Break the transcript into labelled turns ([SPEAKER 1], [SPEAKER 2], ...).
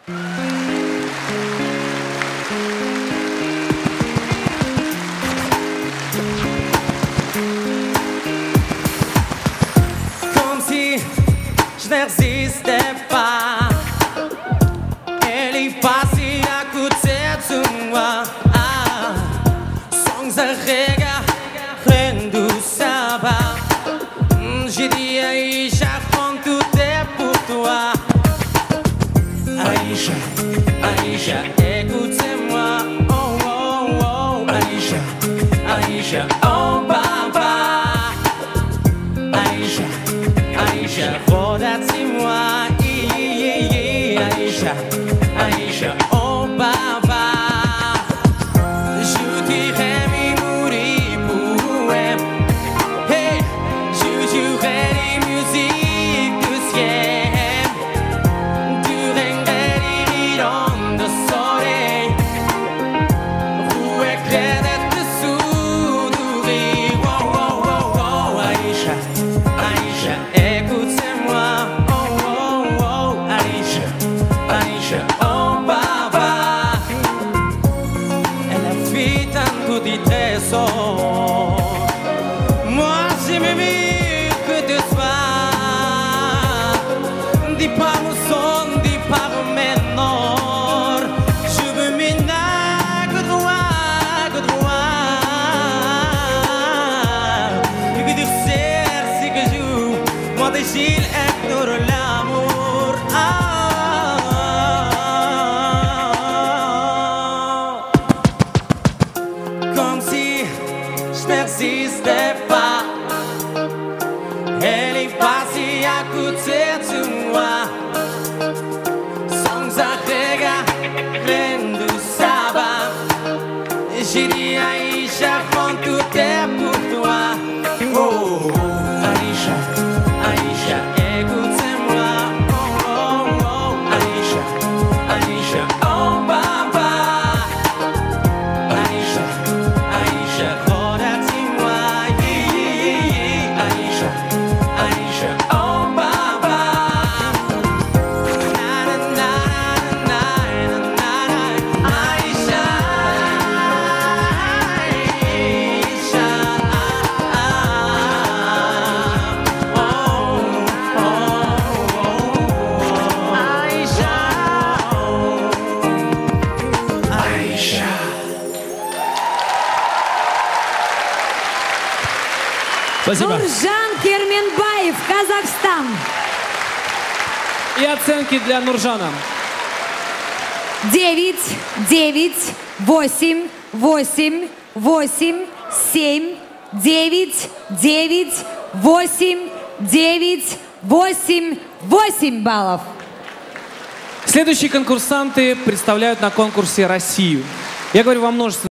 [SPEAKER 1] Comme si je n'existais pas. Elle est passée à côté de moi. Sans arrêt, prendo ça va. J'ai dit Aïcha, prends tout est pour toi. Aïcha, Aïcha, écoutez-moi. Oh, oh, oh, Aïcha, Aïcha, oh, papa. Aïcha, Aïcha, redate-moi. Aïcha, Aïcha, oh, papa. Je dirais mes mourir pour elle. Hey, je jouerai les musiques du ciel. Tu ringrais les rirons de soleil. Où éclaire d'être sourire. Oh, oh, oh, oh, Aïcha, Aïcha, écoutez-moi. Oh, oh, oh, Aïcha, Aïcha, oh, papa. Elle a fait un petit trésor. Moi, j'ai m'aimé que de soi. Dis pas mon son, dis pas mon menor. Je veux m'énager que droit, que droit. Et que du cerf, c'est que joue. Moi, des gilles, ignore l'amour. Comme si je n'existais pas. Elle est passée à côté de moi. Sans arrêt, pleine de sabbat. J'ai dit Aïcha, prends tout est pour toi. Oh, Aïcha, Aïcha, écoutez-moi. Oh, oh, oh, Aïcha, Aïcha, oh, papa. Aïcha, Aïcha, redate-moi. Aïcha, Aïcha, oh, papa. Na, na, na, na, na, na, na. Aïcha, Aïcha, oh, oh, oh, Aïcha, Aïcha.
[SPEAKER 2] Спасибо.
[SPEAKER 3] Нуржан Керменбаев, Казахстан.
[SPEAKER 2] И оценки для Нуржана.
[SPEAKER 3] 9, 9, 8, 8, 8, 7, 9, 9, 8, 9, 8, 8 баллов.
[SPEAKER 2] Следующие конкурсанты представляют на конкурсе Россию. Я говорю вам множество.